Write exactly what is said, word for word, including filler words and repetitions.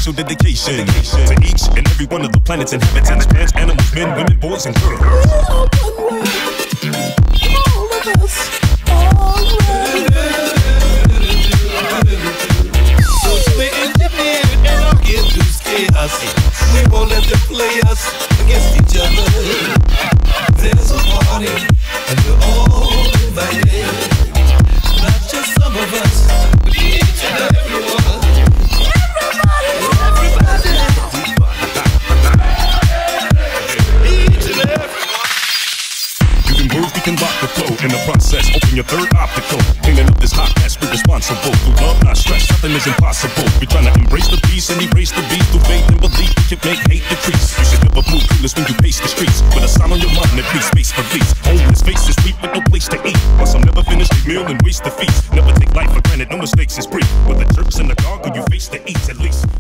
special dedication to each and every one of the planet's inhabitants, plants, animals, men, women, boys, and girls. All of us, alright. So to be engineered and our induced chaos, we won't let them play us against each other. There's a party and we're all invited. Not just some of us, but each and everyone. Everybody, everybody. Each and everyone. Using words, we can rock the flow. In the process, open your third optical. Cleaning up this hot mess, we're responsible. Through love, not stress, nothing is impossible. We're trying to embrace the peace and erase the beast. Through faith and belief, we can make hate decrease. You should never move clueless when you pace the streets. With a sign on your mind that please space for lease. Homeless faces weep with no place to eat. While some never finish their meal and waste the feast. Never take life for granted, no mistakes is brief. With the jerks and the dog, you face the eats at least.